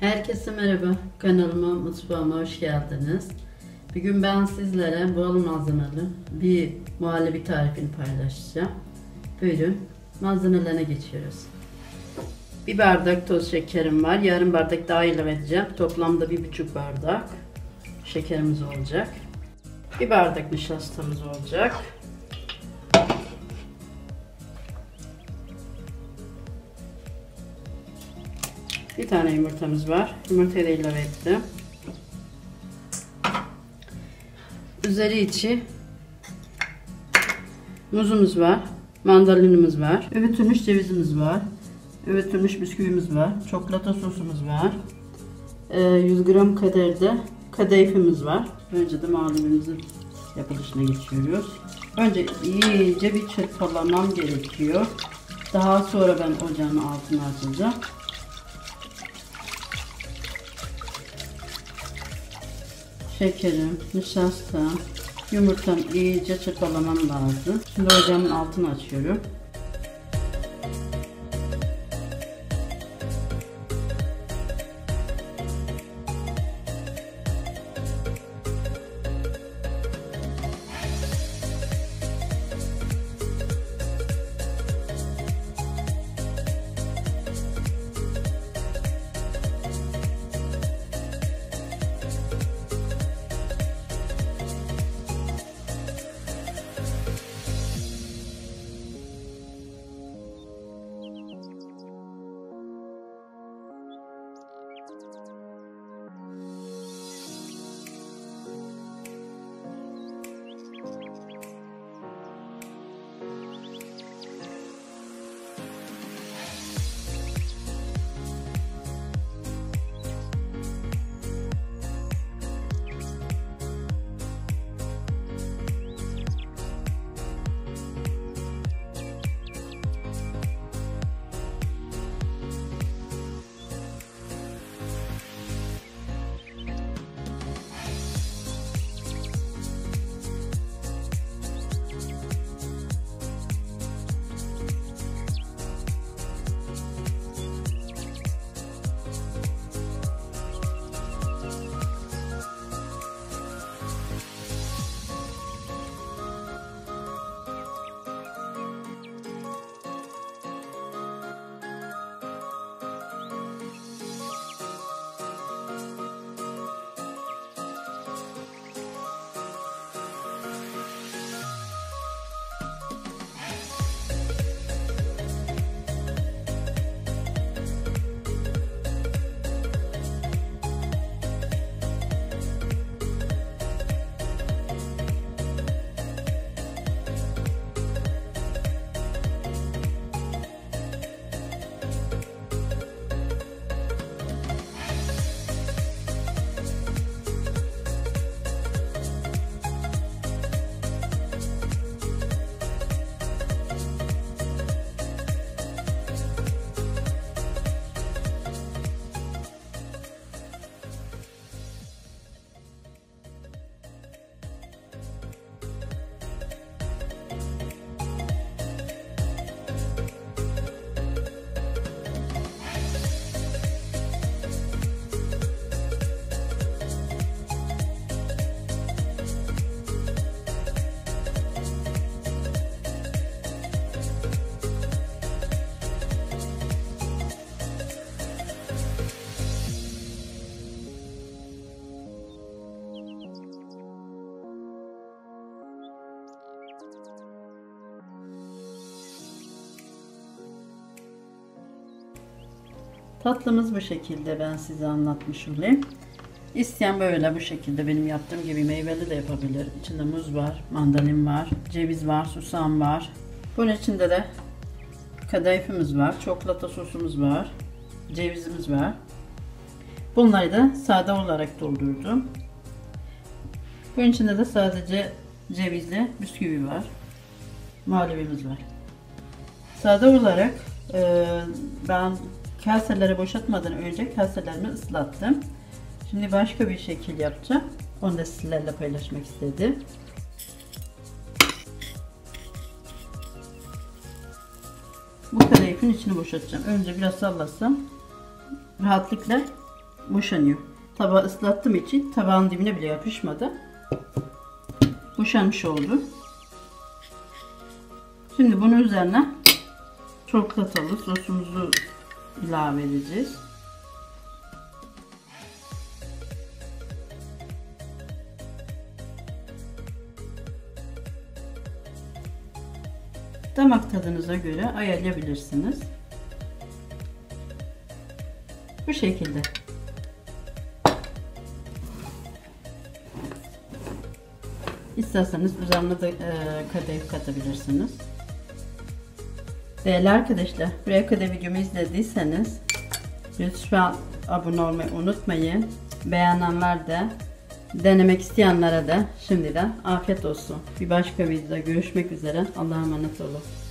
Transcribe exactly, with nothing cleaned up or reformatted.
Herkese merhaba, kanalıma, mutfağıma hoş geldiniz. Bugün ben sizlere bol malzemeli bir muhallebi tarifini paylaşacağım. Buyurun, malzemelerine geçiyoruz. Bir bardak toz şekerim var, yarım bardak daha ilave edeceğim. Toplamda bir buçuk bardak şekerimiz olacak. Bir bardak nişastamız olacak. Bir tane yumurtamız var. Yumurtayı da ilave ettim. Üzeri içi muzumuz var. Mandalinimiz var. Öğütülmüş cevizimiz var. Öğütülmüş bisküvimiz var. Çikolata sosumuz var. yüz gram kadar da kadayıfımız var. Önce de muhallebimizin yapılışına geçiyoruz. Önce iyice bir çırpılamam gerekiyor. Daha sonra ben ocağın altını açacağım. Şekerim, nişasta, yumurtam iyice çırpılamam lazım. Şimdi ocağımın altını açıyorum. Tatlımız bu şekilde, ben size anlatmış olayım. İsteyen böyle bu şekilde benim yaptığım gibi meyveli de yapabilir. İçinde muz var, mandalin var, ceviz var, susam var. Bunun içinde de kadayıfımız var, çikolata sosumuz var, cevizimiz var. Bunları da sade olarak doldurdum. Bunun içinde de sadece cevizli bisküvi var. Muhallebimiz var. Sade olarak e, ben kaselere boşaltmadan önce kaselerimi ıslattım. Şimdi başka bir şekil yapacağım. Onu da sizlerle paylaşmak istedim. Bu kadayıfın içini boşaltacağım. Önce biraz sallasam rahatlıkla boşanıyor. Tabağı ıslattığım için tabağın dibine bile yapışmadı. Boşanmış oldu. Şimdi bunun üzerine çikolatalı sosumuzu ilave edeceğiz. Damak tadınıza göre ayarlayabilirsiniz. Bu şekilde. İsterseniz üzerine de e, kadayıf katabilirsiniz. Değerli arkadaşlar, buraya kadar videomu izlediyseniz lütfen abone olmayı unutmayın. Beğenenler de, denemek isteyenlere de şimdiden afiyet olsun. Bir başka videoda görüşmek üzere. Allah'a emanet olun.